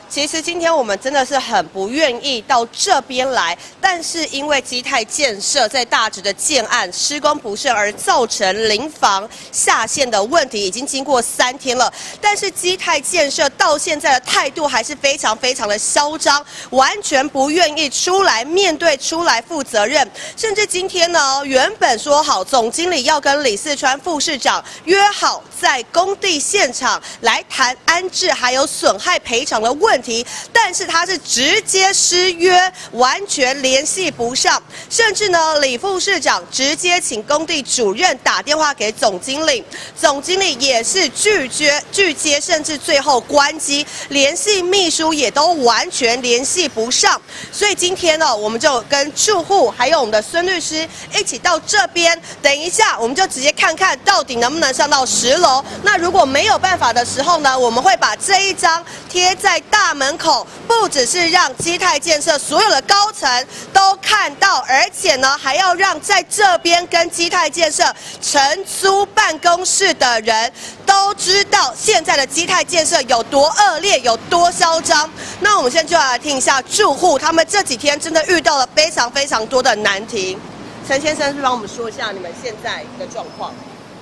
其实今天我们真的是很不愿意到这边来，但是因为基泰建设在大直的建案施工不慎而造成临房下线的问题，已经经过3天了。但是基泰建设到现在的态度还是非常的嚣张，完全不愿意出来面对、出来负责任。甚至今天呢，原本说好总经理要跟李四川副市长约好在工地现场来谈安置还有损害赔偿的问题，但是他是直接失约，完全联系不上，甚至呢，李副市长直接请工地主任打电话给总经理，总经理也是拒接，甚至最后关机，联系秘书也都完全联系不上。所以今天呢，我们就跟住户还有我们的孙律师一起到这边，等一下我们就直接看看到底能不能上到10楼。那如果没有办法的时候呢，我们会把这一张贴在大门口，不只是让基泰建设所有的高层都看到，而且呢，还要让在这边跟基泰建设承租办公室的人都知道现在的基泰建设有多恶劣，有多嚣张。那我们现在就来听一下住户，他们这几天真的遇到了非常多的难题。陈先生，是帮我们说一下你们现在的状况？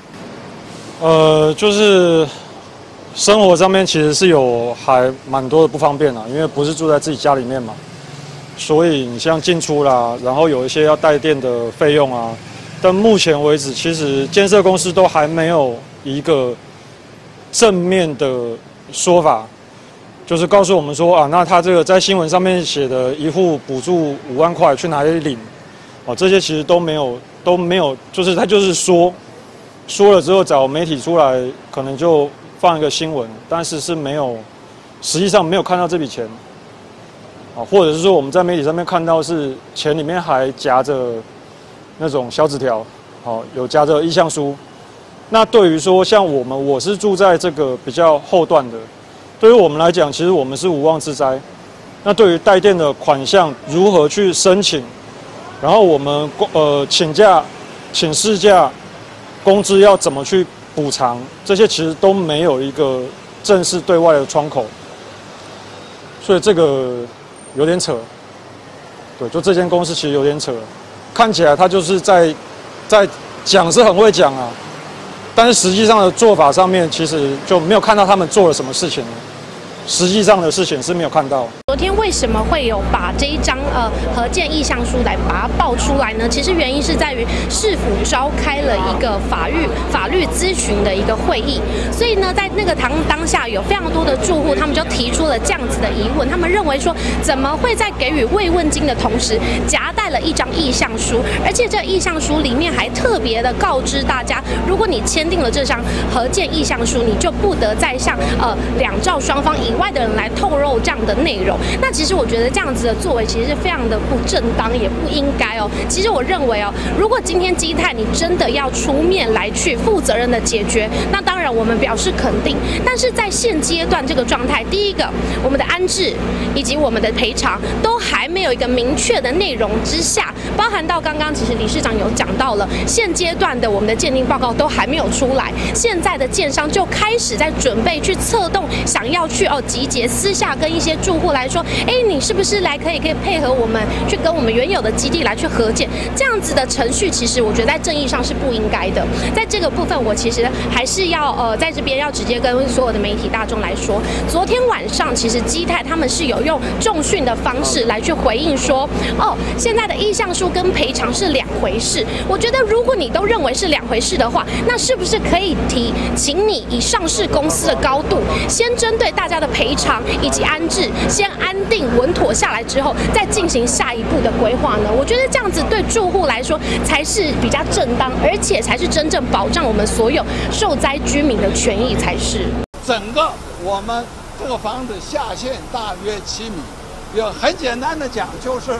就是生活上面其实是有还蛮多的不方便啦，因为不是住在自己家里面嘛，所以你像进出啦，然后有一些要带电的费用啊，但目前为止，其实建设公司都还没有一个正面的说法，就是告诉我们说啊，那他这个在新闻上面写的一户补助5万块去哪里领，哦，这些其实都没有，就是他就是说了之后找媒体出来，可能就放一个新闻，但是实际上没有看到这笔钱，啊，或者是说我们在媒体上面看到是钱里面还夹着那种小纸条，好，有夹着意向书。那对于说像我是住在这个比较后段的，对于我们来讲，其实我们是无妄之灾。那对于带电的款项如何去申请，然后我们请假、请事假。工资要怎么去补偿？这些其实都没有一个正式对外的窗口，所以这个有点扯。对，就这间公司其实有点扯，看起来他就是在讲是很会讲啊，但是实际上的做法上面其实就没有看到他们做了什么事情。实际上的事情是没有看到。 昨天为什么会有把这一张核建意向书来把它爆出来呢？其实原因是在于市府召开了一个法律咨询的一个会议，所以呢，在那个当下有非常多的住户，他们就提出了这样子的疑问，他们认为说，怎么会在给予慰问金的同时夹带了一张意向书，而且这意向书里面还特别的告知大家，如果你签订了这张核建意向书，你就不得再向两兆双方以外的人来透露这样的内容。那其实我觉得这样子的作为其实是非常的不正当，也不应该哦。其实我认为哦，如果今天基泰你真的要出面来去负责任的解决，那当然我们表示肯定。但是在现阶段这个状态，第一个，我们的安置以及我们的赔偿都还没有一个明确的内容之下，包含到刚刚其实理事长有讲到了，现阶段的我们的鉴定报告都还没有出来，现在的建商就开始在准备去策动，想要去集结私下跟一些住户来说，你是不是可以配合我们去跟我们原有的基地来去合建？这样子的程序，其实我觉得在正义上是不应该的。在这个部分，我其实还是要在这边要直接跟所有的媒体大众来说，昨天晚上其实基泰他们是有用重讯的方式来去回应说，现在的意向书跟赔偿是2回事。我觉得如果你都认为是2回事的话，那是不是可以请你以上市公司的高度，先针对大家的赔偿以及安置，先安定稳妥下来之后，再进行下一步的规划呢？我觉得这样子对住户来说才是比较正当，而且才是真正保障我们所有受灾居民的权益才是。 整个我们这个房子下陷大约7米，有很简单的讲就是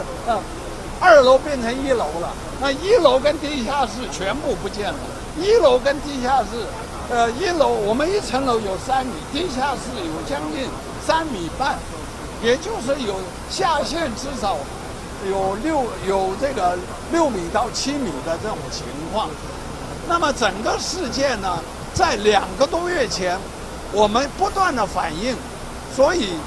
，2楼变成1楼了，那1楼跟地下室全部不见了，1楼跟地下室。1楼我们1层楼有3米，地下室有将近3米半，也就是有下陷至少有这个6米到7米的这种情况。那么整个事件呢，在2个多月前，我们不断的反映，所以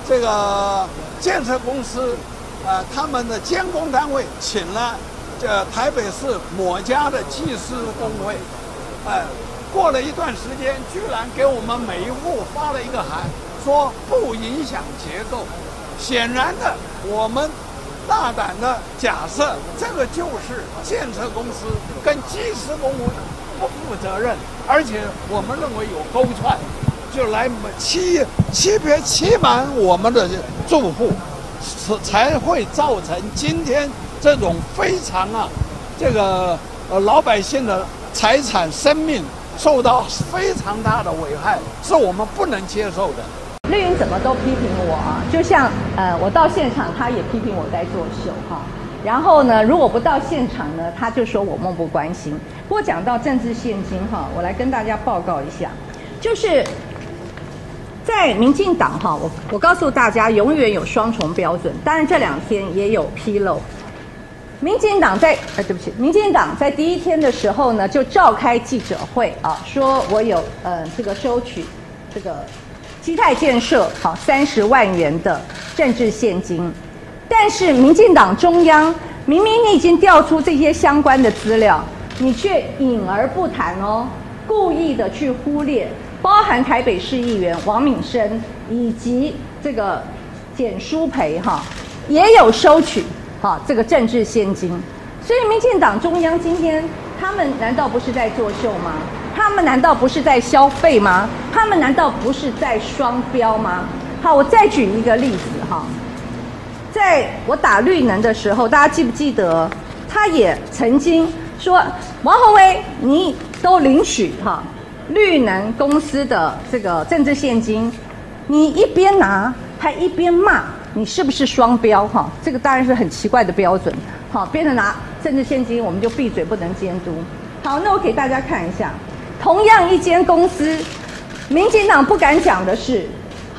这个建设公司，他们的监工单位请了台北市某家的技师工会，过了一段时间，居然给我们每一户发了一个函，说不影响结构。显然的，我们大胆的假设，这个就是建设公司跟技师工会不负责任，而且我们认为有勾串，就来欺瞒我们的住户，才会造成今天这种非常这个老百姓的财产生命受到非常大的危害，是我们不能接受的。 绿营怎么都批评我啊，就像我到现场，他也批评我在作秀哈。然后呢，如果不到现场呢，他就说我漠不关心。不过讲到政治现金哈，我来跟大家报告一下，就是在民进党哈，我告诉大家，永远有双重标准。当然这2天也有纰漏。民进党在第1天的时候呢，就召开记者会啊，说我有这个收取这个基泰建设好30万元的政治现金，但是民进党中央明明你已经调出这些相关的资料，你却隐而不谈哦，故意的去忽略，包含台北市议员王敏生以及这个简舒培也有收取这个政治现金，所以民进党中央今天他们难道不是在作秀吗？他们难道不是在消费吗？他们难道不是在双标吗？好，我再举一个例子在我打绿能的时候，大家记不记得，他也曾经说王宏威，你都领取绿能公司的这个政治现金，你一边拿还一边骂，你是不是双标这个当然是很奇怪的标准。别人拿政治现金，我们就闭嘴不能监督。好，那我给大家看一下。同样一间公司，民进党不敢讲的是，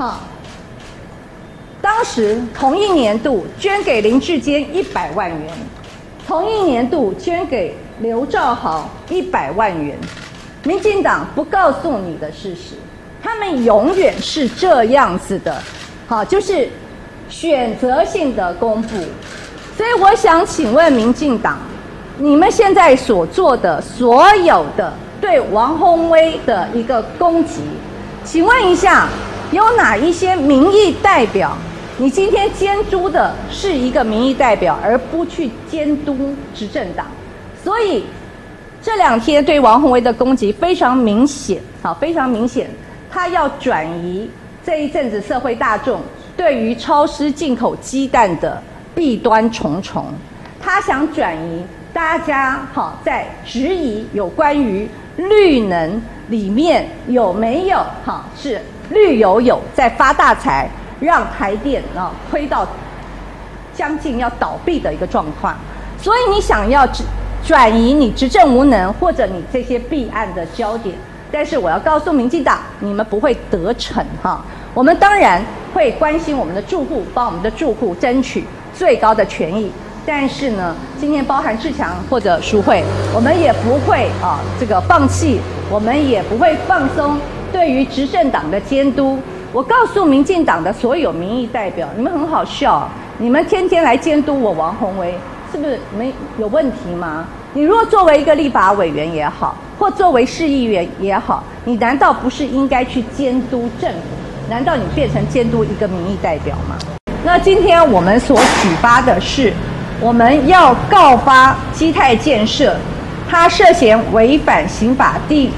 当时同一年度捐给林志坚100万元，同一年度捐给刘兆豪100万元。民进党不告诉你的事实，他们永远是这样子的，就是选择性的公布。所以我想请问民进党，你们现在所做的所有的对王宏威的一个攻击，请问一下，有哪一些民意代表，你今天监督的是一个民意代表，而不去监督执政党？所以这2天对王宏威的攻击非常明显，非常明显，他要转移这一阵子社会大众对于超市进口鸡蛋的弊端重重，他想转移大家在质疑有关于绿能里面有没有是绿油在发大财，让台电亏到将近要倒闭的一个状况。所以你想要转移你执政无能或者你这些弊案的焦点，但是我要告诉民进党，你们不会得逞我们当然会关心我们的住户，帮我们的住户争取最高的权益。但是呢，今天包含志强或者淑慧，我们也不会这个放弃，我们也不会放松对于执政党的监督。我告诉民进党的所有民意代表，你们很好笑，你们天天来监督我王宏威，是不是有问题吗？你如果作为一个立法委员也好，或作为市议员也好，你难道不是应该去监督政府？难道你变成监督一个民意代表吗？那今天我们所举发的是，我们要告发基泰建设，他涉嫌违反刑法第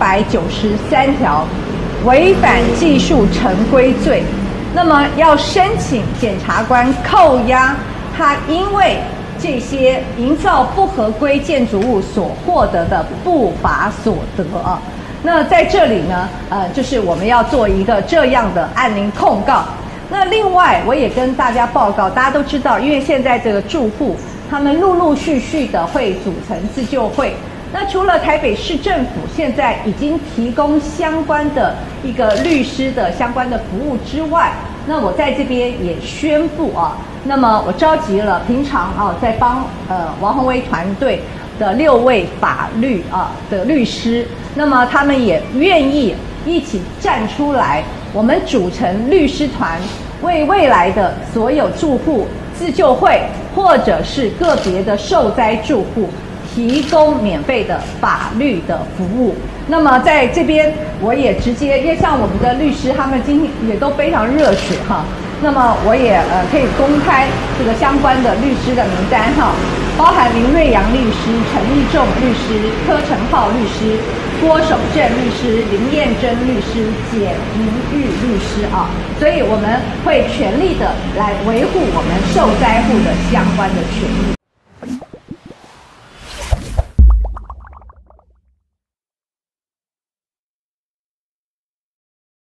193条，违反技术成规罪。那么要申请检察官扣押他因为这些营造不合规建筑物所获得的不法所得那在这里呢，就是我们要做一个这样的案情控告。那另外我也跟大家报告，大家都知道，因为现在这个住户他们陆陆续续的会组成自救会，那除了台北市政府现在已经提供相关的一个律师的相关的服务之外，那我在这边也宣布那么我召集了平常在帮王宏威团队的6位法律的律师，那么他们也愿意一起站出来，我们组成律师团， 为未来的所有住户、自救会或者是个别的受灾住户提供免费的法律的服务。那么在这边，我也直接，因为像我们的律师，他们今天也都非常热血哈。那么我也可以公开这个相关的律师的名单哈，包含林瑞阳律师、陈义仲律师、柯成浩律师、郭守正律师、林燕珍律师、简明玉律师啊，所以我们会全力的来维护我们受灾户的相关的权益。